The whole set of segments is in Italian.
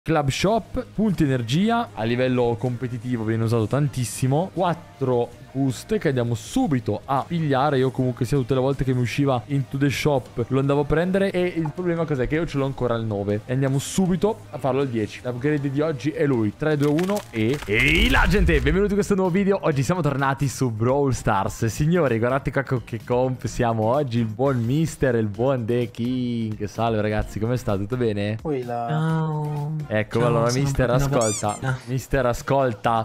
Club Shop, punti energia, a livello competitivo viene usato tantissimo. 4 boost che andiamo subito a pigliare. Io comunque sia tutte le volte che mi usciva into the shop lo andavo a prendere. E il problema cos'è? Che io ce l'ho ancora al 9 e andiamo subito a farlo al 10. L'upgrade di oggi è lui. 3, 2, 1 e... Ehi là gente, benvenuti in questo nuovo video. Oggi siamo tornati su Brawl Stars. Signori, guardate qua con che comp siamo oggi. Il buon Mister e il buon The King. Salve ragazzi, come sta? Tutto bene? Ciao. Ecco, Ciao, allora sono Mister un pochino ascolta. bambina. Mister ascolta.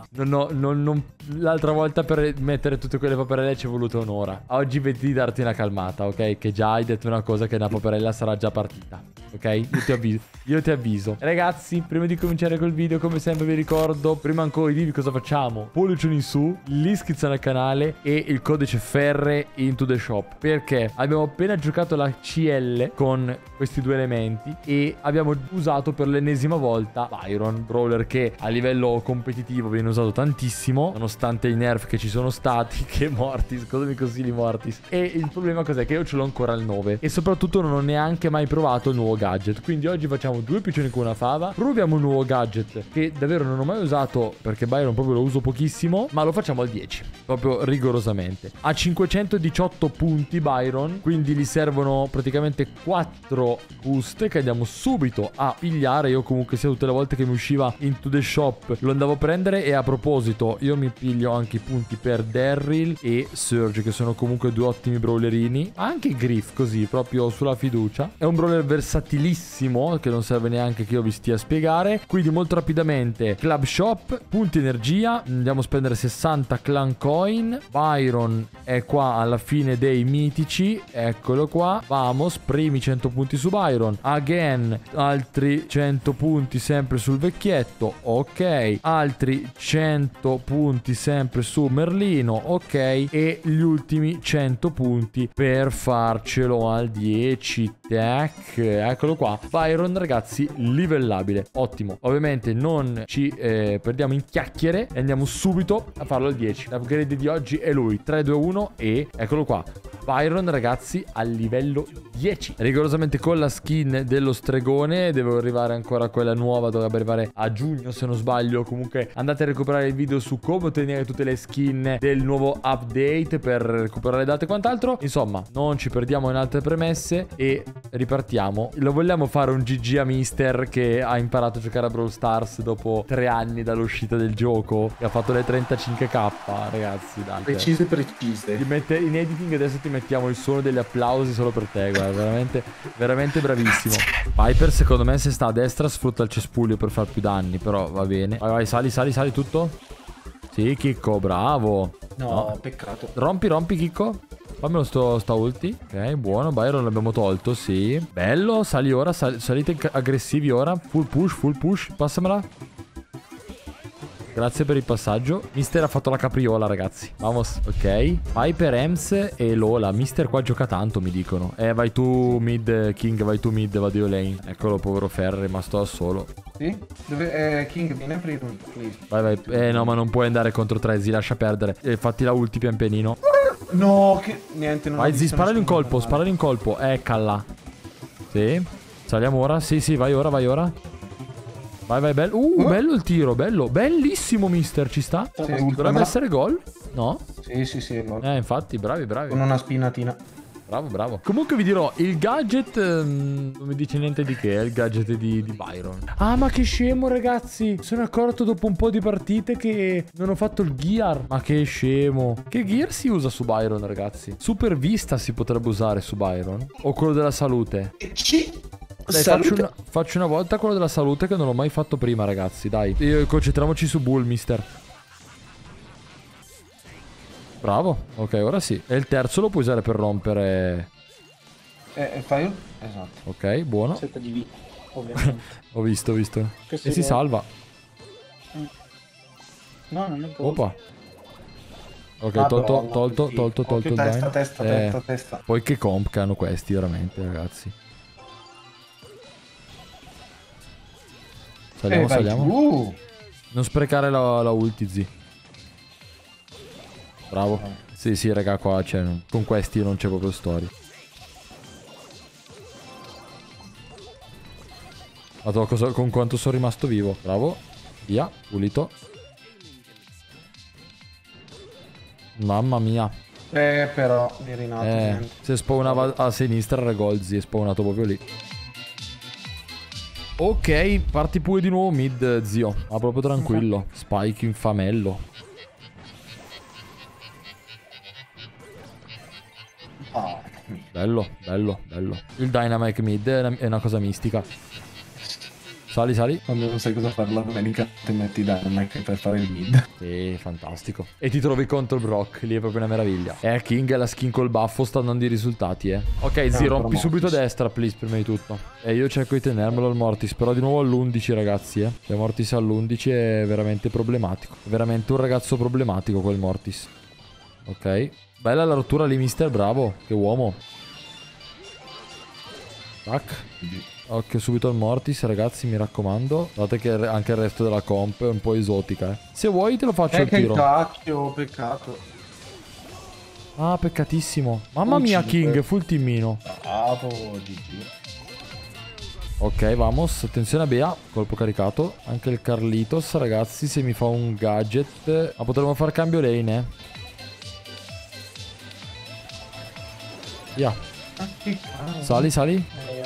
L'altra volta per mettere tutte quelle paperelle ci è voluto un'ora. Oggi vedi di darti una calmata, ok? Che già hai detto una cosa, che una paperella sarà già partita. Ok? Io ti avviso. Ragazzi, prima di cominciare col video, come sempre vi ricordo, prima ancora di dirvi cosa facciamo, pollice in su, l'iscrizione al canale e il codice Ferre into the shop. Perché abbiamo appena giocato la CL con questi due elementi e abbiamo usato per l'ennesima volta Byron, brawler che a livello competitivo viene usato tantissimo, nonostante i nerf che ci sono stati. Che Mortis, cosa mi consigli Mortis? E il problema cos'è? Che io ce l'ho ancora al 9 e soprattutto non ho neanche mai provato il nuovo gadget. Quindi oggi facciamo due piccioni con una fava, proviamo un nuovo gadget che davvero non ho mai usato, perché Byron proprio lo uso pochissimo, ma lo facciamo al 10 proprio rigorosamente. A 518 punti Byron, quindi gli servono praticamente 4 boost che andiamo subito a pigliare. Io comunque sia tutte le volte che mi usciva into the shop lo andavo a prendere. E a proposito, io mi piglio anche i punti per Daryl e Surge, che sono comunque due ottimi brawlerini. Anche Griff, così proprio sulla fiducia. È un brawler versatilissimo che non serve neanche che io vi stia a spiegare. Quindi molto rapidamente Club Shop, punti energia, andiamo a spendere 60 clan coin. Byron è qua alla fine dei mitici, eccolo qua. Vamos, primi 100 punti su Byron. Again, altri 100 punti sempre sul vecchietto, ok. Altri 100 punti sempre su Merlino, ok. E gli ultimi 100 punti per farcelo al 10. Tac, eccolo qua. Byron ragazzi, livellabile, ottimo. Ovviamente non ci perdiamo in chiacchiere e andiamo subito a farlo al 10. L'upgrade di oggi è lui. 3, 2, 1 e eccolo qua. Byron ragazzi al livello 10, rigorosamente con la skin dello stregone. Devo arrivare ancora a quella nuova, dovrebbe arrivare a giugno se non sbaglio. Comunque andate a recuperare il video su come ottenere tutte le skin del nuovo update per recuperare le date e quant'altro. Insomma, non ci perdiamo in altre premesse e ripartiamo. Lo vogliamo fare un GG a Mister che ha imparato a giocare a Brawl Stars dopo 3 anni dall'uscita del gioco, che ha fatto le 35k ragazzi, dai. Precise. Ti mette in editing, adesso ti mettiamo il suono degli applausi solo per te, guarda, veramente, veramente bravissimo. Piper secondo me se sta a destra sfrutta il cespuglio per far più danni, però va bene. Vai, sali tutto. Sì, Chicco, bravo. No, peccato. Rompi Chicco. Fammelo sta ulti. Ok, buono. Byron l'abbiamo tolto, sì. Bello, sali ora, salite aggressivi ora. Full push, passamela. Grazie per il passaggio. Mister ha fatto la capriola, ragazzi. Vamos, ok. Piper, Ems e Lola. Mister qua gioca tanto, mi dicono. Vai tu mid, King, vai tu mid, vado io lane. Eccolo, povero Ferro, è rimasto da solo. Sì? Dove, King, vieni a aprire un please. Vai. No, ma non puoi andare contro Trezzi, lascia perdere. Fatti la ulti pian pianino. No, che... Niente, non ho Vai, visto sparali un nessuno colpo, sparali un colpo. Calla. Sì. Saliamo ora? Sì, vai ora. Vai, bello. Bello il tiro, bello. Bellissimo, Mister, ci sta? Sì, Dovrebbe essere gol? No? Sì, gol. Infatti, bravi. Con una spinatina. Bravo. Comunque vi dirò, il gadget non mi dice niente di che, è il gadget di Byron. Ah, ma che scemo, ragazzi. Sono accorto dopo un po' di partite che non ho fatto il gear. Ma che scemo. Che gear si usa su Byron, ragazzi? Super vista si potrebbe usare su Byron? O quello della salute? Dai, faccio una volta quello della salute che non l'ho mai fatto prima, ragazzi. Dai, concentriamoci su Bull, Mister. Bravo. Ok, ora sì. E il terzo lo puoi usare per rompere. Fai? Esatto. Ok, buono. Setta di vita, ovviamente. Ho visto. E si salva. No, non è gol. Oppa. Ok, tolto il danno. Testa. Poi che comp che hanno questi, veramente, ragazzi. Saliamo. Non sprecare la ulti, zi. Bravo. Sì, raga, qua con questi non c'è proprio storia. Madonna, con quanto sono rimasto vivo. Bravo. Via, pulito. Mamma mia. Però mi è rinato niente. Se spawnava a sinistra era Golzi, è spawnato proprio lì. Ok, parti pure di nuovo mid, zio. Ma proprio tranquillo. Spike infamello. Ah, Bello, bello, bello. Il Dynamite mid è una cosa mistica. Sali, sali. quando non sai cosa fare la domenica ti metti Dynamite per fare il mid. Sì, fantastico. E ti trovi contro il Brock, lì è proprio una meraviglia. King, la skin col baffo sta dando i risultati, Ok, zio, rompi subito destra, please, prima di tutto. E io cerco di tenermelo al Mortis, però di nuovo all'11, ragazzi, Il Mortis all'11 è veramente problematico. È veramente un ragazzo problematico quel Mortis. Ok. Bella la rottura lì, mister, bravo. Che uomo. Tac. Occhio subito al Mortis, ragazzi, mi raccomando. Guardate che anche il resto della comp è un po' esotica, Se vuoi te lo faccio il Che tiro. cacchio, peccato. Ah, peccatissimo. Mamma mia, King, full teamino. Bravo, GG. Ok, vamos. Attenzione a Bea. Colpo caricato. Anche il Carlitos, ragazzi, se mi fa un gadget. Ma potremmo far cambio lane, Via. Ah, che cazzo. Sali, sali.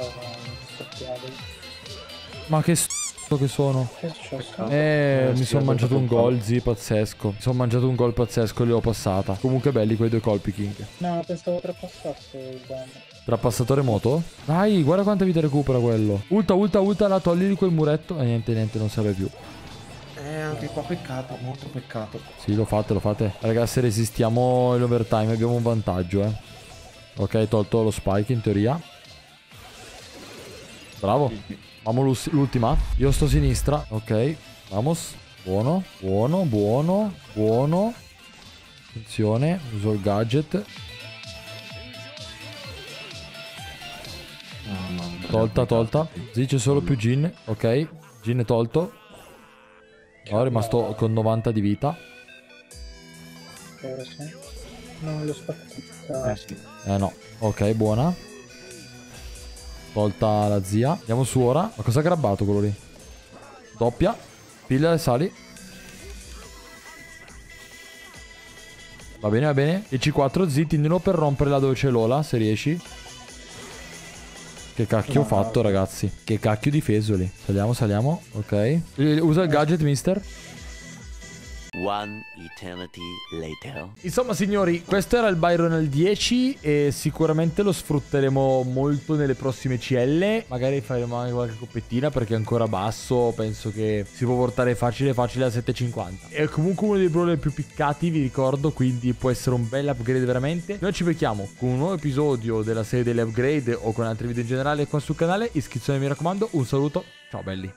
Ma che che sono. Mi sono mangiato un gol, pazzesco. Mi sono mangiato un gol pazzesco e li ho passata. Comunque belli quei 2 colpi, King. No, pensavo trapassasse il danno. Trapassatore moto? Dai, guarda quanta vita recupera quello. Ulta, ulta, ulta, la togli di quel muretto. E niente, niente, non serve più. Anche qua peccato, molto peccato. Sì, lo fate, lo fate. Ragazzi, se resistiamo l'overtime abbiamo un vantaggio, Ok, tolto lo spike in teoria. Bravo. Vamo l'ultima. Io sto a sinistra. Ok. Vamos. Buono. Buono. Buono. Buono. Attenzione. Uso il gadget. Tolta, tolta. Sì, c'è solo più Jin. Ok. Jin è tolto. Ora è rimasto con 90 di vita. Ora sì. Non lo spazio. Sì. No. Ok, buona. Tolta la zia. Andiamo su ora. Ma cosa ha grabbato quello lì? Doppia. Piglia le sali. Va bene, va bene. E C4 zittindolo per rompere là dove c'è Lola, se riesci. Che cacchio ho fatto, ragazzi. Che cacchio difeso lì. Saliamo, saliamo. Ok. Usa il gadget, mister. One eternity later. Insomma, signori, questo era il Byron al 10 e sicuramente lo sfrutteremo molto nelle prossime CL. Magari faremo anche qualche coppettina perché è ancora basso. Penso che si può portare facile facile a 750. È comunque uno dei brawler più piccati, vi ricordo, quindi può essere un bel upgrade veramente. Noi ci becchiamo con un nuovo episodio della serie delle upgrade o con altri video in generale qua sul canale. Iscrizione, mi raccomando. Un saluto, ciao belli.